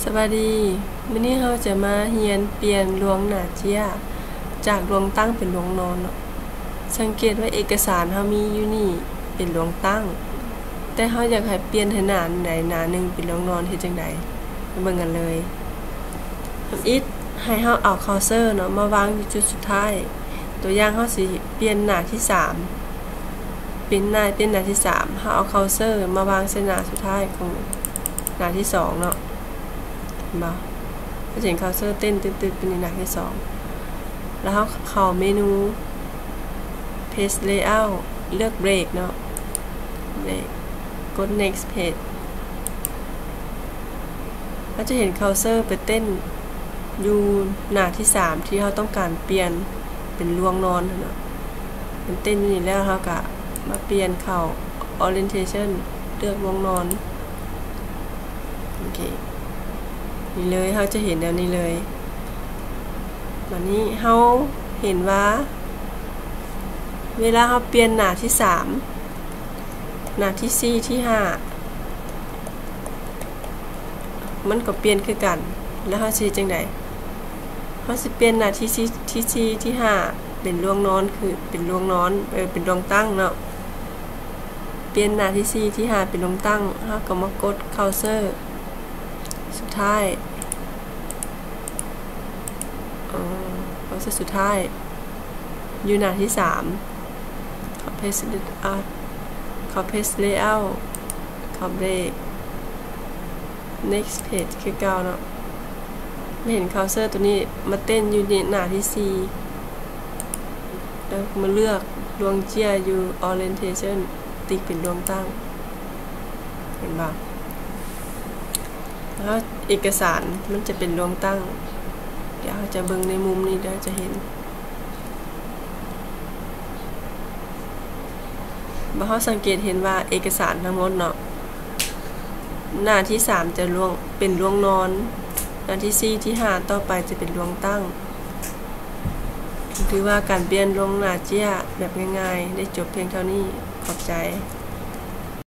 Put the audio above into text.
สวัสดีมื้อนี้เราจะมาเรียนเปลี่ยนลวงหน้าเจียจากลวงตั้งเป็นลวงนอนเนาะสังเกตว่าเอกสารเรามีอยู่นี่เป็นลวงตั้งแต่เราอยากให้เปลี่ยนให้หน้าใดหน้านึงเป็นลวงนอนเฮ็ดจังได๋มาเบิ่งกันเลยอีกให้เราเอาเคาน์เตอร์เนาะมาวางอยู่จุดสุดท้ายตัวอย่างเราสิเปลี่ยนหน้าที่3เป็นหน้าที่3เราเอาเคาน์เตอร์มาวางเส้นหน้าสุดท้ายของหน้าที่2เนาะบ่ก็เห็นเคาน์เตอร์เต้นตึ๊ดๆเป็นหน้าที่2แล้วเข้าเมนู Page Layout เลือก Break เนาะ Break กด Next Page ก็จะเห็นเคาน์เตอร์ไปเต้นอยู่หน้าที่3ที่เราต้องการเปลี่ยนเป็นลวงนอนเนาะมันเต้นอยู่นี่แล้วเราก็มาเปลี่ยนเข้า Orientation เลือกลวงนอนโอเคนี่เลยเราจะเห็นแล้วนี่เลยวันนี้เราเห็นว่าเวลาเราเปลี่ยนหน้าที่3หน้าที่4ที่5มันก็เปลี่ยนคือกันแล้วเราสิจังได๋เราสิเปลี่ยนหน้าที่4ที่5เป็นลวงนอนคือเป็นลวงนอนเป็นลวงตั้งเนาะเปลี่ยนหน้าที่4ที่5เป็นลวงตั้งเราก็มากดเคาน์เตอร์สุดท้ายสุดท้ายอยู่หน้าที่3เข้า Page Layout เข้า Break Next Page คือเก่าเนาะไม่เห็นเคาน์เตอร์ตัวนี้มาเต้นอยู่ในหน้าที่4แล้วมาเลือกดวงเจียอยู่ Orientation ติ๊กเป็นดวงตั้งเห็นบ่แล้วเอกสารมันจะเป็นดวงตั้งเดี๋ยวจะเบิ่งในมุมนี้เดี๋ยวจะเห็นบ่เราสังเกตเห็นว่าเอกสารทั้งหมดเนาะหน้าที่3จะเป็นลวงนอนหน้าที่4ที่5ต่อไปจะเป็นลวงตั้งถือว่าการเปลี่ยนลวงหน้าเจียแบบง่ายๆได้จบเพียงเท่านี้ขอบใจ